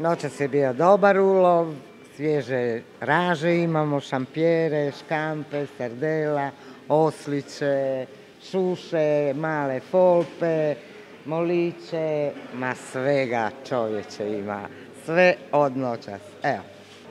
Noćas je bio dobar ulov, svježe raže imamo, šampijere, škampe, sardela, osliće, šuše, male folpe, moliće, ma svega čovječe ima, sve od noćas, evo.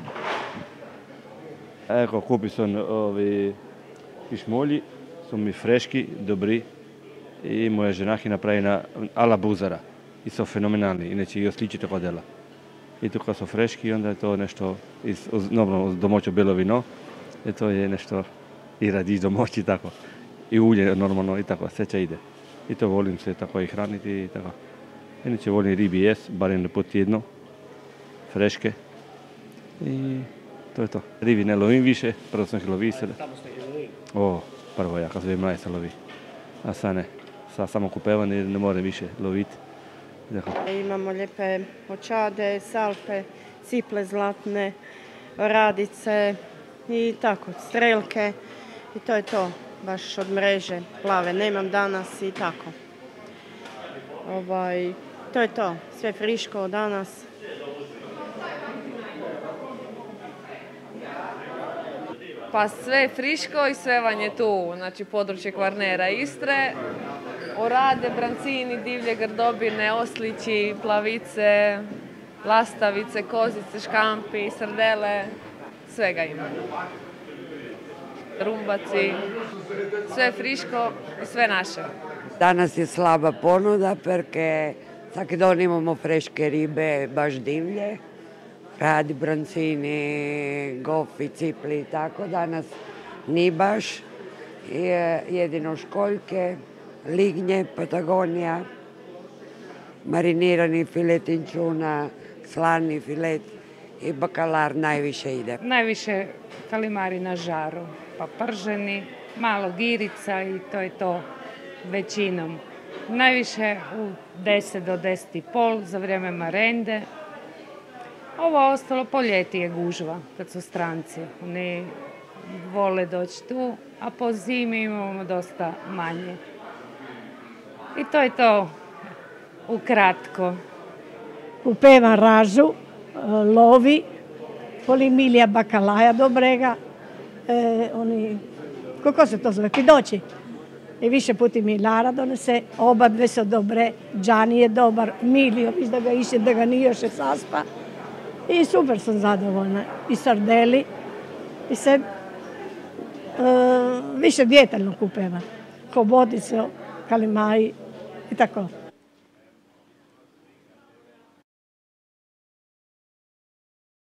Ecco, kupi sam ovi pišmolji, su mi freški, dobri i moja žena ih napravi na ala buzara i su fenomenalni, inače i osliči tako dela. I tu kad su freški, onda je to nešto, normalno domaće bilo vino, i to je nešto i radiš domaći tako. I ulje normalno i tako, sve će ide. I to volim se tako i hraniti i tako. Inače volim ribi jest, barem put tjedno, freške. I to je to. Ribi ne lovim više, prvo sam ih lovio sada. Tamo ste ih lovili? O, prvo ja, kad sam bio mlad se lovi. A sad ne, sad samo kupevam jer ne moram više loviti. Imamo lijepe očade, salpe, ciple zlatne, radice i tako, strelke i to je to, baš od mreže plave. Nemam danas i tako. To je to, sve friško danas. Pa sve friško i sve vam je tu, znači područje Kvarnera, Istre. Orade, brancini, divlje grdobine, oslići, plavice, lastavice, kozice, škampi, srdele, svega ima. Rumbaci, sve friško i sve naše. Danas je slaba ponuda perché svaki dan imamo freške ribe, baš divlje. Radi, brancini, gofi, cipli i tako. Danas ni baš, jedino školjke, lignje, Patagonija, marinirani filet inčuna, slani filet i bakalar najviše ide. Najviše kalimari na žaru, pa prženi, malo girica i to je to većinom. Najviše u 10 do 10:30 za vrijeme marende. Ovo ostalo po ljeti je gužva kad su stranci. Oni vole doći tu, a po zimi imamo dosta manje. I to je to ukratko. Kupevam ražu, lovi, poli milija bakalaja dobrega, kako se to zove, pidoći. I više puti milara donese, oba dve su dobre, džani je dobar, milio, viš da ga iše, da ga nije još saspa. I super sam zadovoljna. I sardeli, i sad više djeteljno kupevam. Hobotnice, kalimaji i tako.